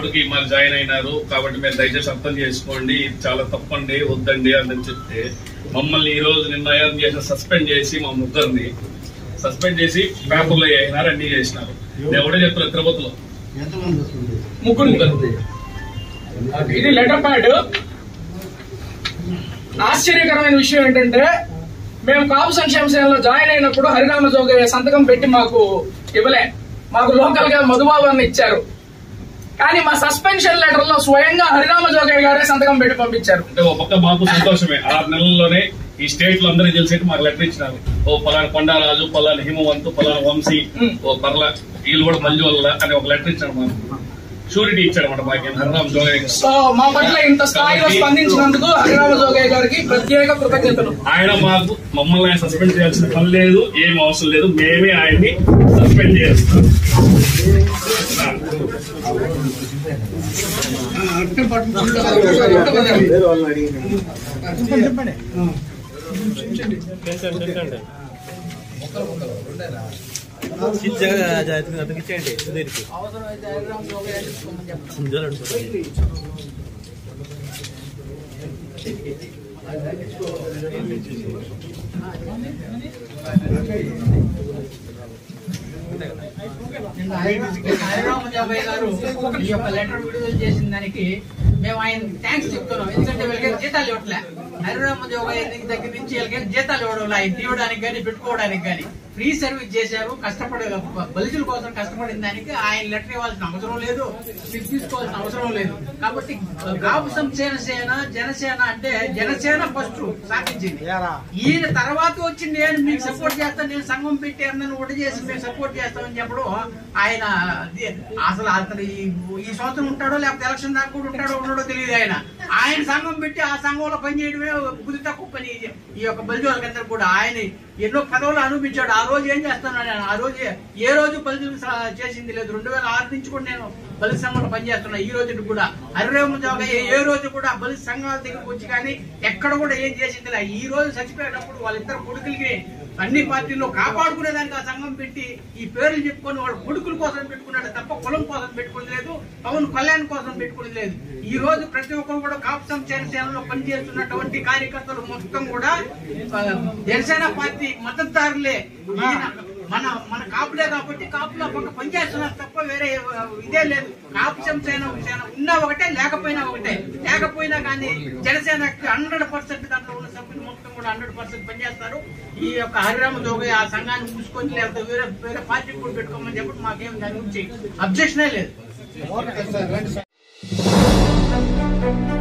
ఇప్పటికి మరి జాయిన్ అయినారు కాబట్టి మీరు దయచేసి అర్థం చేసుకోండి, చాలా తప్పండి, వద్దండి అని చెప్తే మమ్మల్ని ఈ రోజు నిన్న చేసిన సస్పెండ్ చేసి మా ముగ్గురిని సస్పెండ్ చేసి పేపర్లో అయినారు, అన్ని చేసినారు. నేను ఒకటే చెప్తున్నా, తిరుపతిలో ముగ్గురు. ఇది లెటర్ ప్యాడ్. ఆశ్చర్యకరమైన విషయం ఏంటంటే మేము కాపు సంక్షేమ సేనలో జాయిన్ అయినప్పుడు హరిరామ జోగయ్య సంతకం పెట్టి మాకు ఇవ్వలే, మాకు లోకల్ గా మధుబాబు అన్న ఇచ్చారు. కానీ మా సస్పెన్షన్ లెటర్ లో స్వయంగా హరిరామ జోగయ్య గారే సంతకం పెట్టి పంపించారు. అంటే ఒక పక్క మాకు సంతోషమే, 6 నెలల్లోనే ఈ స్టేట్ లో అందరూ తెలిసేట్టు మాకు లెటర్ ఇచ్చినారు. ఓ పలానా కొండారాజు, పలానా హిమవంతు, పలానా వంశీ, ఓ పర్ల వీళ్ళు కూడా మంజువల్ల అని ఒక లెటర్ ఇచ్చాడు, మాకు షూరిటీ ఇచ్చాడన్నమాట మాకు హరిరామ జోగయ్య గారు. సో మా పట్ల ఇంత స్థాయిలో స్పందించినందుకు హరిరామ జోగయ్య గారికి ప్రత్యేక కృతజ్ఞతలు. ఆయన మమ్మల్ని ఆయన సస్పెండ్ చేయాల్సిన పని లేదు, ఏం అవసరం లేదు, మేమే ఆయన్ని సస్పెండ్ చేస్తాం. హరిరామ జోగయ్య గారు ఈ యొక్క లెటర్ విడుదల చేసిన దానికి మేము ఆయన థ్యాంక్స్ చెప్తున్నాం. ఎందుకంటే వీళ్ళకి జీతాలు ఇవ్వట్లే. హరిరామ జోగయ్య దగ్గర నుంచి వీళ్ళకి జీతాలు ఇవ్వడం, ఆయన తీయడానికి కానీ పెట్టుకోవడానికి కానీ ఫ్రీ సర్వీస్ చేశారు. కష్టపడే బలిజుల కోసం కష్టపడిన దానికి ఆయన లెటర్ ఇవ్వాల్సిన అవసరం లేదు, తీసుకోవాల్సిన అవసరం లేదు. కాబట్టి కాపు సంక్షేమ సేన జనసేన అంటే జనసేన ఫస్ట్ స్థాపించింది. ఈయన తర్వాత వచ్చి నేను మీకు సపోర్ట్ చేస్తాను, నేను సంఘం పెట్టి అన్నను ఒడి చేసి మేము సపోర్ట్ చేస్తామని చెప్పడం ఆయన అసలు అతను ఈ సంవత్సరం ఉంటాడో లేకపోతే ఎలక్షన్ దాకా కూడా ఉంటాడో ఉండడో తెలియదు. ఆయన సంఘం పెట్టి ఆ సంఘంలో పనిచేయడమే బుద్ధి తక్కువ పని. ఈ యొక్క బలిజోళ్ళకందరూ కూడా ఆయన ఎన్నో పదవులు అనిపించాడు. ఆ రోజు ఏం చేస్తున్నాను, ఆ రోజు ఏ రోజు బలిజులు చేసింది లేదు. 2006 నుంచి కూడా నేను బలిజ సంఘంలో పనిచేస్తున్నా. ఈ రోజు కూడా హరిరామ జోగయ్య ఏ రోజు కూడా బలిజ సంఘాల దగ్గరకు వచ్చి కానీ ఎక్కడ కూడా ఏం చేసింది లేదు. ఈ రోజు చచ్చిపోయేటప్పుడు వాళ్ళిద్దరు కొడుకులకి అన్ని పార్టీల్లో కాపాడుకునేదానికి ఆ సంఘం పెట్టి ఈ పేర్లు చెప్పుకొని వాళ్ళ కొడుకుల కోసం పెట్టుకున్నాడు తప్ప కులం కోసం పెట్టుకుని లేదు, పవన్ కళ్యాణ్ కోసం పెట్టుకుని లేదు. ఈ రోజు ప్రతి ఒక్కరు కూడా కాపు సంక్షేమ సేనలో పనిచేస్తున్నటువంటి కార్యకర్తలు మొత్తం కూడా జనసేన పార్టీ మద్దతుదారులే. మన కాపులే కాబట్టి కాపులో పక్క పనిచేస్తున్నారు తప్ప వేరే ఇదే లేదు. కాపు సంక్షేమ సేన ఉన్నా ఒకటే, లేకపోయినా ఒకటే. లేకపోయినా కానీ జనసేన 100% దాంట్లో ఉన్న సభ్యులు మొత్తం కూడా 100% పనిచేస్తారు. ఈ యొక్క హరిరామ జోగయ్య ఆ సంఘాన్ని మూసుకొని లేకపోతే వేరే పార్టీ కూడా పెట్టుకోమని చెప్పి మాకేం దాని గురించి అబ్జెక్షనే లేదు.